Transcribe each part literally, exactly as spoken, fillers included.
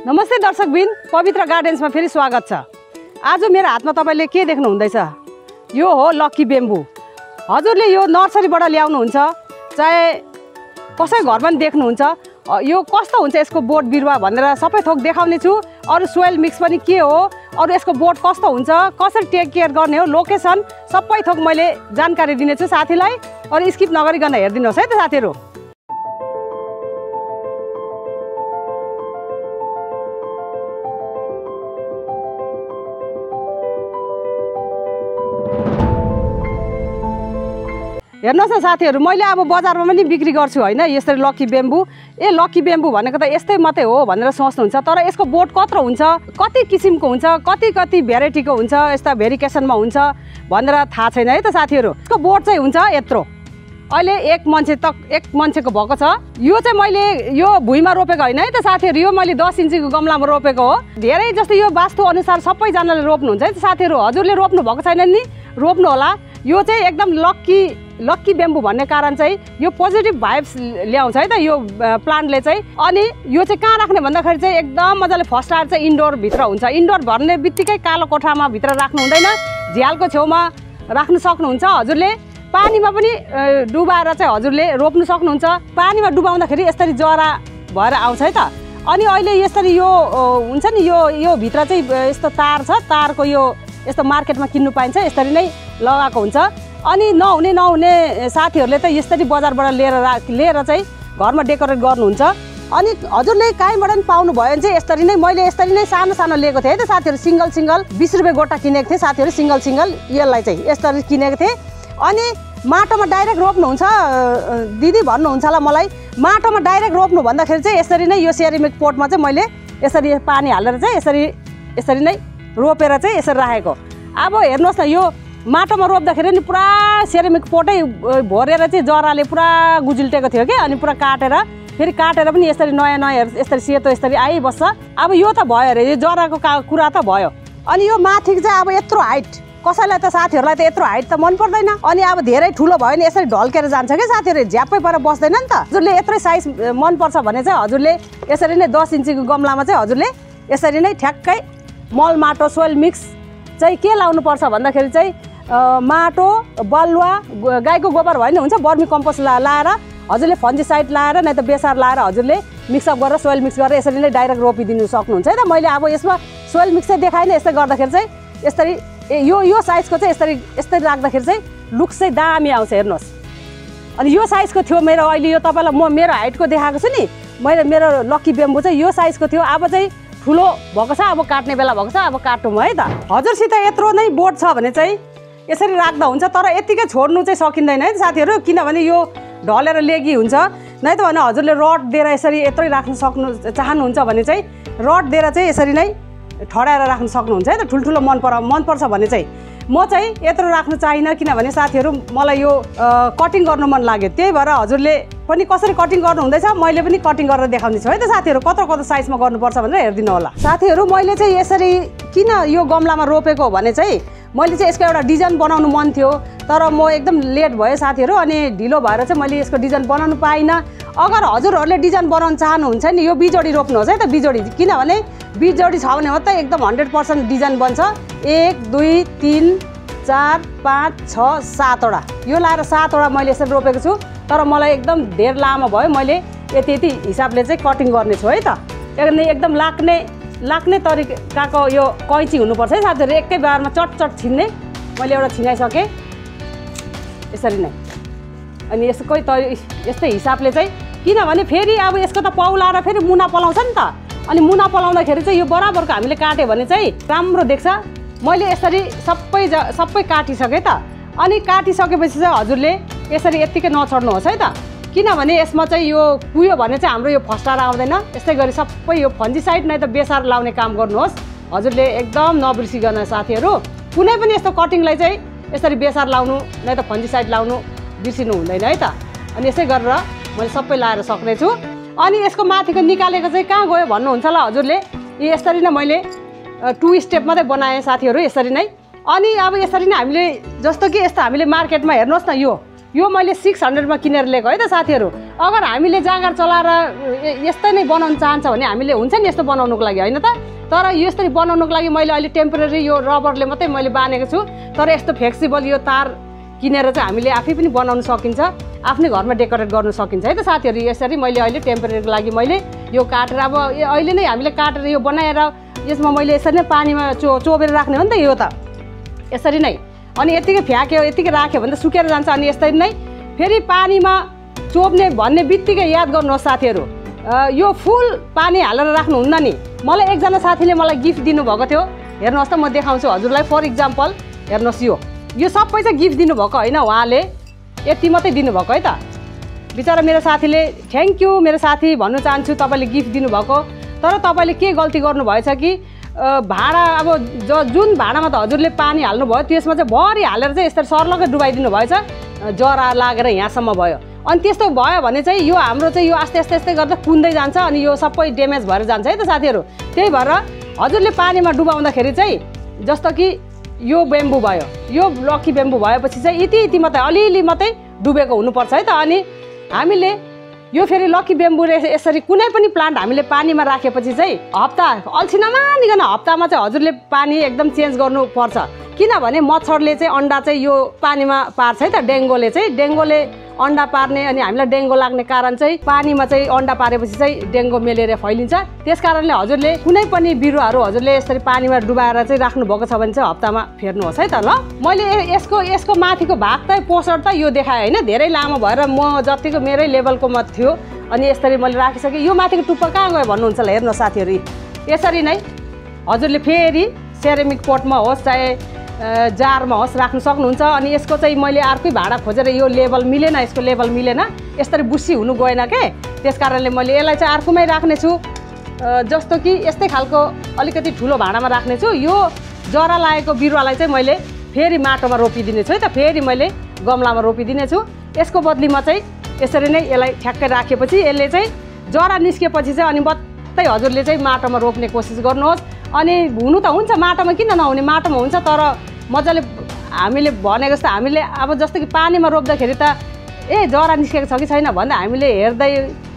नमस्ते दर्शकबिन, पवित्र गार्डन्समा फेरि स्वागत छ। आज मेरो हातमा तपाईले के देख्नु हुँदैछ? यो हो लक्की बेम्बू। हजुरले यो नर्सरीबाट ल्याउनुहुन्छ, चाहे कसै घरमा देख्नुहुन्छ, यो कस्तो हुन्छ यसको बोट बिरुवा भनेर सबै थोक देखाउने छु। अरु सोइल मिक्स पनि के हो, अरु यसको बोट कस्तो हुन्छ, कसरी टेक केयर गर्ने हो, लोकेसन सबै थोक मैले जानकारी दिनेछु साथीलाई। अरु स्किप नगरिकन हेर्दिनुहोस् है त साथीहरु। हेर्नुहोस् न साथीहरु, मैले अब बजारमा पनि बिक्री गर्छु हैन यसरी लक्की बेम्बू। ए लक्की बेम्बू भनेको त यस्तै मात्रै हो भनेर सोच्नुहुन्छ, तर यसको बोट कत्रो हुन्छ, कति किसिमको हुन्छ, कति कति भेराइटीको हुन्छ, यस्ता भेरिएसनमा हुन्छ भनेर थाहा छैन है त साथीहरु। यसको बोट चाहिँ हुन्छ यत्रो। अहिले एक मान्छे तक एक मान्छेको भएको छ। यो चाहिँ मैले यो भुइँमा रोपेको हैन है त साथीहरु, यो मैले दस इन्चीको गमलामा रोपेको हो। धेरै जस्तो यो वास्तु अनुसार सबैजनाले रोप्नुहुन्छ है त साथीहरु। हजुरले रोप्नु भएको छैन नि, रोप्नु होला। यो चाहिँ एकदम लक्की लक्की बेम्बू भन्ने कारण चाहिँ यो पोजिटिभ भाइब्स ल्याउँछ है त यो प्लान्टले चाहिँ। अनि यो चाहिँ कहाँ राख्ने भन्दाखेरि चाहिँ एकदम मजाले फर्स्ट आएर चाहिँ इन्डोर भित्र हुन्छ। इन्डोर भन्ने बित्तिकै कालो कोठामा भित्र राख्नु हुँदैन, झ्यालको छेउमा राख्नु सक्नुहुन्छ। हजुरले पानीमा पनि डुबाएर चाहिँ हजुरले रोप्नु सक्नुहुन्छ। पानीमा डुबाउँदाखेरि यसरी जरा भएर आउँछ है त। अनि अहिले यसरी यो हुन्छ नि, यो यो भित्र चाहिँ यस्तो तार छ, तारको यो यस्तो मार्केटमा किन्नु पाइन्छ, यसरी नै लगाएको हुन्छ। अनि नहुने नहुने साथीहरूले त यसरी बजारबाट लिएर लिएर चाहिँ घरमा डेकोरेट गर्नुहुन्छ। अनि हजुरले कहीँबाट पनि पाउनु भयो भने चाहिँ यसरी नै मैले यसरी नै सानो सानो लिएको थिएँ है त साथीहरू। सिङ्गल सिङ्गल बिस रुपियाँ गोटा किनेको थिएँ साथीहरू, सिङ्गल सिङ्गल यसलाई चाहिँ यसरी किनेको थिएँ। अनि माटोमा डाइरेक्ट रोप्नुहुन्छ दिदी भन्नुहुन्छ होला मलाई, माटोमा डाइरेक्ट रोप्नु भन्दाखेरि चाहिँ यसरी नै यो सेरामिक पोटमा चाहिँ मैले यसरी पानी हालेर चाहिँ यसरी यसरी नै रोपेर चाहिँ यसरी राखेको। अब हेर्नुहोस् न, यो माटोमा रोप्दाखेरि नि पुरा सेरामिक पोटै भरेर चाहिँ जराले पुरा गुजिल्टेको थियो क्या। अनि पुरा काटेर फेरि काटेर पनि यसरी नयाँ नयाँ यसरी सेतो यसरी आइबस्छ। अब यो त भयो अरे, यो जराको कुरा त भयो। अनि यो माथि चाहिँ अब यत्रो हाइट, कसैलाई त साथीहरूलाई त यत्रो हाइट त मन पर्दैन। अनि अब धेरै ठुलो भयो भने यसरी ढल्केर जान्छ क्या साथीहरू, झ्याप्पै पर बस्दैन नि त। हजुरले यत्रै साइज मनपर्छ भने चाहिँ हजुरले यसरी नै दस इन्चीको गमलामा चाहिँ हजुरले यसरी नै ठ्याक्कै मल माटो सोइल मिक्स चाहिँ के लाउनुपर्छ भन्दाखेरि चाहिँ माटो, बलुवा, गाईको गोबर भयो भने हुन्छ, बर्मी कम्पोस्ट ला लाएर हजुरले फन्जिसाइड लाएर नै त बेसार लाएर हजुरले मिक्सअप गरेर सोइल मिक्स गरेर यसरी नै डाइरेक्ट रोपिदिनु सक्नुहुन्छ है त। मैले अब यसमा सोइल मिक्स चाहिँ देखाएँ नि, यस्तै गर्दाखेरि चाहिँ यसरी यो यो साइजको चाहिँ यसरी यस्तै राख्दाखेरि चाहिँ लुक्स चाहिँ दामी आउँछ। हेर्नुहोस्, अनि यो साइजको थियो मेरो, अहिले यो तपाईँलाई म मेरो हाइटको देखाएको छु नि, मैले मेरो लक्की बेम्बू चाहिँ यो साइजको थियो। अब चाहिँ ठुलो भएको छ, अब काट्ने बेला भएको छ, अब काटौँ है त। हजुरसित यत्रो नै बोट छ भने चाहिँ यसरी राख्दा हुन्छ, तर यत्तिकै छोड्नु चाहिँ सकिँदैन है साथीहरू, किनभने यो ढलेर लेगी हुन्छ। नै त भने हजुरले रड दिएर यसरी यत्रै राख्नु सक्नु चाहनुहुन्छ भने चाहिँ रड दिएर चाहिँ यसरी नै ठडाएर राख्नु सक्नुहुन्छ है त। ठुल्ठुलो मन पर मनपर्छ भने चाहिँ म चाहिँ यत्रो राख्नु चाहिनँ, किनभने साथीहरू मलाई यो कटिङ गर्नु मन लाग्यो। त्यही भएर हजुरले पनि कसरी कटिङ गर्नु हुँदैछ मैले पनि कटिङ गरेर देखाउने छु है त साथीहरू, कत्रो कत्रो साइजमा गर्नुपर्छ भनेर हेरिदिनु होला। साथीहरू मैले चाहिँ यसरी किन यो गमलामा रोपेको भने चाहिँ मैले चाहिँ यसको एउटा डिजाइन बनाउनु मन थियो, तर म एकदम लेट भयो साथीहरू। अनि ढिलो भएर चाहिँ मैले यसको डिजाइन बनाउनु पाइनँ। अगर हजुरहरूले डिजाइन बनाउनु चाहनुहुन्छ नि यो बिजोडी रोप्नुहोस् है त, बिजोडी, किनभने बिजोडी छ भने मात्रै एकदम हन्ड्रेड पर्सेन्ट डिजाइन बन्छ। एक दुई तिन चार पाँच छ सातवटा यो लाएर सातवटा मैले यसरी रोपेको छु, तर मलाई एकदम धेर लामो भयो। मैले यति यति हिसाबले चाहिँ कटिङ गर्नेछु है त। एकदम लाग्ने लाग्ने तरिकाको यो कैँची हुनुपर्छ है साथीहरू, एकै बारमा चट चट छिन्ने। मैले एउटा छिनाइसकेँ यसरी नै। अनि यसकै त यस्तै हिसाबले चाहिँ, किनभने फेरि अब यसको त पौलाएर फेरि मुना पलाउँछ नि त। अनि मुना पलाउँदाखेरि चाहिँ यो बराबरको हामीले काट्यो भने चाहिँ राम्रो देख्छ। मैले यसरी सबै ज सबै काटिसकेँ त। अनि काटिसकेपछि चाहिँ हजुरले यसरी यत्तिकै नछोड्नुहोस् है त, किनभने यसमा चाहिँ यो कुयो भने चाहिँ हाम्रो यो फस्टाएर आउँदैन। यस्तै गरी सबै यो फन्जिसाइड नै त बेसार लाउने काम गर्नुहोस् हजुरले, एकदम नबिर्सिकन साथीहरू। कुनै पनि यस्तो कटिङलाई चाहिँ यसरी बेसार लाउनु नै त फन्जिसाइड लाउनु बिर्सिनु हुँदैन है त। अनि यसै गरेर मैले सबै लाएर सक्नेछु। अनि यसको माथिको निकालेको चाहिँ कहाँ गयो भन्नुहुन्छ होला हजुरले, यसरी नै मैले टु स्टेप मात्रै बनाएँ साथीहरू, यसरी नै। अनि अब यसरी नै हामीले जस्तो कि यस्तो हामीले मार्केटमा हेर्नुहोस् न, यो यो मैले सिक्स हन्ड्रेडमा किनेर लिएको है त साथीहरू। अगर हामीले जाँगर चलाएर यस्तै नै बनाउन चाहन्छ भने हामीले हुन्छ नि यस्तो बनाउनुको लागि होइन त। तर यसरी बनाउनुको लागि मैले अहिले टेम्पोरेरी यो रबरले मात्रै मैले बानेको छु। तर यस्तो फ्लेक्सिबल यो तार किनेर चाहिँ हामीले आफै पनि बनाउन सकिन्छ, आफ्नै घरमा डेकोरेट गर्न सकिन्छ है त साथीहरू। यसरी मैले अहिले टेम्पोरेरीको लागि मैले यो काटेर अब अहिले नै हामीले काटेर यो बनाएर यसमा मैले यसरी नै पानीमा चो चोबेर राख्ने हो नि त यो त यसरी नै। अनि यतिकै फ्याँक्यो यतिकै राख्यो भने त सुकेर जान्छ। अनि यसरी नै फेरि पानीमा चोब्ने भन्ने बित्तिकै याद गर्नुहोस् साथीहरू, यो फुल पानी हालेर राख्नुहुन्न नि। मलाई एकजना साथीले मलाई गिफ्ट दिनुभएको थियो, हेर्नुहोस् त म देखाउँछु हजुरलाई। फर इक्जाम्पल हेर्नुहोस्, यो यो सबै चाहिँ गिफ्ट दिनुभएको होइन, उहाँले यति मात्रै दिनुभएको है त। बिचरा मेरो साथीले थ्याङ्क यू मेरो साथी भन्नु चाहन्छु, तपाईँले गिफ्ट दिनुभएको। तर तपाईँले के गल्ती गर्नुभएछ कि भाँडा अब ज जुन भाँडामा त हजुरले पानी हाल्नुभयो त्यसमा चाहिँ भरि हालेर चाहिँ यसरी सर्लकै डुबाइदिनु भएछ, जरा लागेर यहाँसम्म भयो। अनि त्यस्तो भयो भने चाहिँ यो हाम्रो चाहिँ यो आस्ते आस्ते आस्ते गर्दा कुन्दै जान्छ अनि यो सबै ड्यामेज भएर जान्छ है त साथीहरू। त्यही भएर हजुरले पानीमा डुबाउँदाखेरि चाहिँ जस्तो कि यो बेम्बू भयो, यो लकी बेम्बू भएपछि चाहिँ यति यति मात्रै अलिअलि मात्रै डुबेको हुनुपर्छ है त। अनि हामीले यो फेरि लकी बेम्बू यसरी कुनै पनि प्लान्ट हामीले पानीमा राखेपछि चाहिँ हप्ता अल्छी नमानिकन हप्तामा चाहिँ हजुरले पानी एकदम चेन्ज गर्नुपर्छ। किनभने मच्छरले चाहिँ अन्डा चाहिँ यो पानीमा पार्छ है त। डेङ्गुले चाहिँ डेङ्गुले अन्डा पार्ने अनि हामीलाई डेङ्गु लाग्ने कारण चाहिँ पानीमा चाहिँ अन्डा पारेपछि चाहिँ डेङ्गु मेलेरिया फैलिन्छ। त्यस कारणले हजुरले कुनै पनि बिरुवाहरू हजुरले यसरी पानीमा डुबाएर चाहिँ राख्नु भएको छ भने चाहिँ हप्तामा फेर्नुहोस् है त। ल मैले यसको यसको माथिको भाग त पोस्टर त यो देखाएँ होइन, धेरै लामो भएर म जतिको मेरै लेभलको म थियो अनि यसरी मैले राखिसकेँ। यो माथिको टुप्पा कहाँ गयो भन्नुहुन्छ होला, हेर्नुहोस् साथीहरू। यसरी नै हजुरले फेरि सेरामिक पोटमा होस् चाहे जारमा होस् राख्नु सक्नुहुन्छ। अनि यसको चाहिँ मैले अर्कै भाँडा खोजेर यो लेभल मिलेन, यसको लेभल मिलेन, यसरी बुस्सी हुनु गएन के, त्यस कारणले मैले यसलाई चाहिँ अर्कोमै राख्नेछु। जस्तो कि यस्तै खालको अलिकति ठुलो भाँडामा राख्नेछु। यो जरा लागेको बिरुवालाई चाहिँ मैले फेरि माटोमा रोपिदिनेछु है त, फेरि मैले गमलामा रोपिदिनेछु। यसको बदलीमा चाहिँ यसरी नै यसलाई ठ्याक्कै राखेपछि यसले चाहिँ जरा निस्केपछि चाहिँ अनि मात्रै हजुरले चाहिँ माटोमा रोप्ने कोसिस गर्नुहोस्। अनि हुनु त हुन्छ माटोमा, किन नहुने, माटोमा हुन्छ। तर मजाले हामीले भनेको जस्तो हामीले अब जस्तो कि पानीमा रोप्दाखेरि त ए जरा निस्केको छ कि छैन भन्दा हामीले हेर्दै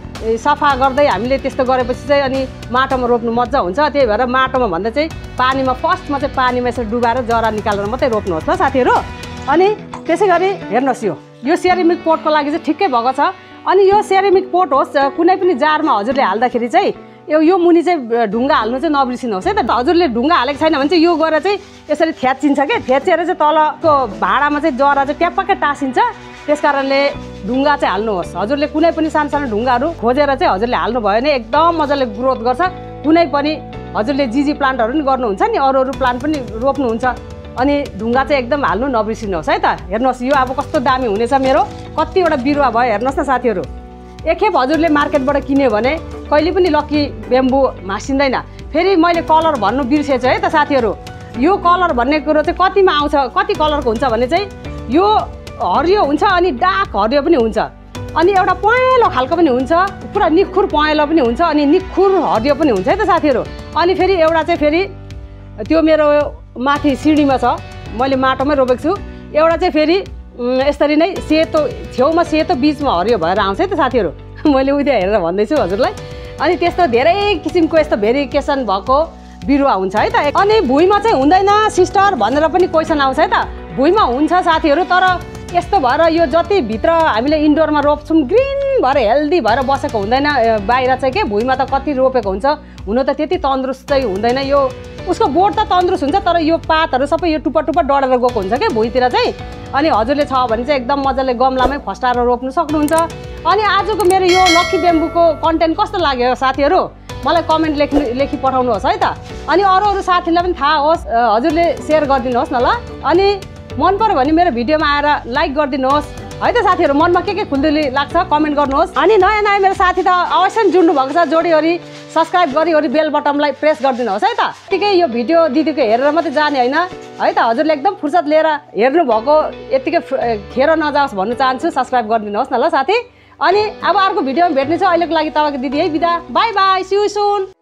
सफा गर्दै हामीले त्यस्तो गरेपछि चाहिँ अनि माटोमा रोप्नु मजा हुन्छ। त्यही भएर माटोमा भन्दा चाहिँ पानीमा फर्स्टमा चाहिँ पानीमा यसरी डुबाएर जरा निकालेर मात्रै रोप्नुहोस् ल साथीहरू। अनि त्यसै गरी हेर्नुहोस्, यो यो सेरामिक पोटको लागि चाहिँ ठिक्कै भएको छ। अनि यो सेरामिक पोट होस् कुनै पनि जारमा हजुरले हाल्दाखेरि चाहिँ यो यो मुनि चाहिँ ढुङ्गा हाल्नु चाहिँ नबिर्सिनुहोस् है त। हजुरले ढुङ्गा हालेको छैन भने चाहिँ यो गरेर चाहिँ यसरी थ्याचिन्छ क्या, थ्याचेर चाहिँ तलको भाँडामा चाहिँ जरा चाहिँ ट्याप्पकै टाँसिन्छ। त्यस कारणले ढुङ्गा चाहिँ हाल्नुहोस्। हजुरले कुनै पनि सानो सानो ढुङ्गाहरू खोजेर चाहिँ हजुरले हाल्नुभयो भने एकदम मजाले ग्रोथ गर्छ। कुनै पनि हजुरले जिजी प्लान्टहरू पनि गर्नुहुन्छ नि, अरू अरू प्लान्ट पनि रोप्नुहुन्छ। अनि ढुङ्गा चाहिँ एकदम हाल्नु नबिर्सिनुहोस् है त। हेर्नुहोस् यो अब कस्तो दामी हुनेछ, मेरो कतिवटा बिरुवा भयो हेर्नुहोस् न साथीहरू। एकखेप हजुरले मार्केटबाट किन्यो भने कहिले पनि लकी बेम्बू मासिँदैन। फेरि मैले कलर भन्नु बिर्सेछु है त साथीहरू। यो कलर भन्ने कुरो चाहिँ कतिमा आउँछ, कति कलरको हुन्छ भने चाहिँ यो हरियो हुन्छ अनि डार्क हरियो पनि हुन्छ, अनि एउटा पहेँलो खालको पनि हुन्छ, पुरा निखुर पहेँलो पनि हुन्छ, अनि निखुर हरियो पनि हुन्छ है त साथीहरू। अनि फेरि एउटा चाहिँ फेरि त्यो मेरो माथि सिँढीमा छ, मैले माटोमै रोपेको छु। एउटा चाहिँ फेरि यसरी नै सेतो छेउमा सेतो बिचमा हरियो भएर आउँछ है त साथीहरू। मैले उहिले हेरेर भन्दैछु हजुरलाई। अनि त्यस्तो धेरै किसिमको यस्तो भेरिएसन भएको बिरुवा हुन्छ है त। अनि भुइँमा चाहिँ हुँदैन सिस्टर भनेर पनि क्वेसन आउँछ है त। भुइँमा हुन्छ साथीहरू, तर यस्तो भएर यो जति भित्र हामीले इन्डोरमा रोप्छौँ ग्रिन भएर हेल्दी भएर बसेको हुँदैन। बाहिर चाहिँ के भुइँमा त कति रोपेको हुन्छ, हुन त त्यति तन्दुरुस्त चाहिँ हुँदैन। यो उसको बोट त तन्दुरुस्त हुन्छ, तर यो पातहरू सबै यो टुप्पा टुप्पा डढेर गएको हुन्छ क्या भुइँतिर चाहिँ। अनि हजुरले छ भने चाहिँ एकदम मजाले गमलामै फस्टाएर रोप्नु सक्नुहुन्छ। अनि आजको मेरो यो लकी बेम्बूको कन्टेन्ट कस्तो लाग्यो साथीहरू, मलाई कमेन्ट लेख्नु लेखी पठाउनुहोस् है त। अनि अरू अरू साथीलाई पनि थाहा होस्, हजुरले सेयर गरिदिनुहोस् न ल। अनि मन पर्यो भने मेरो भिडियोमा आएर लाइक गरिदिनुहोस् है त साथीहरू। मनमा के के खुल्दुली लाग्छ कमेन्ट गर्नुहोस्। अनि नयाँ नयाँ मेरो साथी त अवश्य जुड्नु भएको छ, जोडिवरी सब्सक्राइब गरिवरी बेल बटनलाई प्रेस गरिदिनुहोस् है त। यतिकै यो भिडियो दिदीको हेरेर मात्रै जाने होइन है त, हजुरले एकदम फुर्सद लिएर हेर्नु भएको यतिकै खेर नजाओस् भन्नु चाहन्छु। सब्सक्राइब गरिदिनुहोस् न ल साथी। अनि अब अर्को भिडियोमा भेट्ने छ। अहिलेको लागि तपाईँको दिदी है बिदा, bye bye, see you soon.